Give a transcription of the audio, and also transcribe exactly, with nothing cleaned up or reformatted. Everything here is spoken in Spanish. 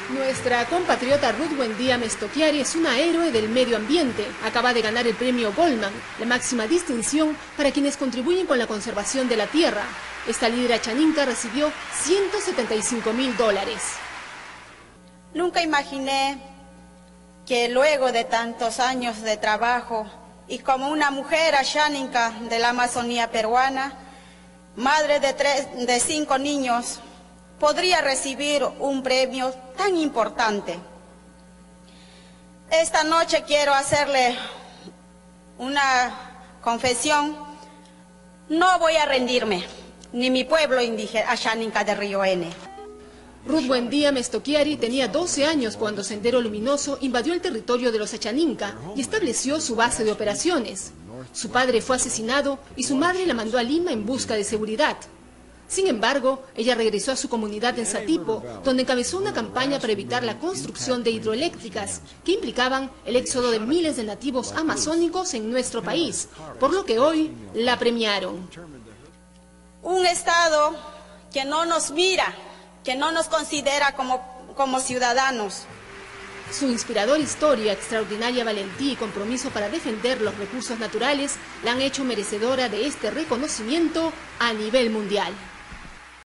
Nuestra compatriota Ruth Buendía Mestoquiari es una héroe del medio ambiente. Acaba de ganar el premio Goldman, la máxima distinción para quienes contribuyen con la conservación de la tierra. Esta líder achaninca recibió ciento setenta y cinco mil dólares. Nunca imaginé que luego de tantos años de trabajo y como una mujer achaninca de la Amazonía peruana, madre de, tres, de cinco niños, podría recibir un premio tan importante. Esta noche quiero hacerle una confesión. No voy a rendirme, ni mi pueblo indígena achaninca de Río Ene. Ruth Buendía Mestoquiari tenía doce años cuando Sendero Luminoso invadió el territorio de los achaninca y estableció su base de operaciones. Su padre fue asesinado y su madre la mandó a Lima en busca de seguridad. Sin embargo, ella regresó a su comunidad en Satipo, donde encabezó una campaña para evitar la construcción de hidroeléctricas que implicaban el éxodo de miles de nativos amazónicos en nuestro país, por lo que hoy la premiaron. Un Estado que no nos mira, que no nos considera como, como ciudadanos. Su inspiradora historia, extraordinaria valentía y compromiso para defender los recursos naturales la han hecho merecedora de este reconocimiento a nivel mundial.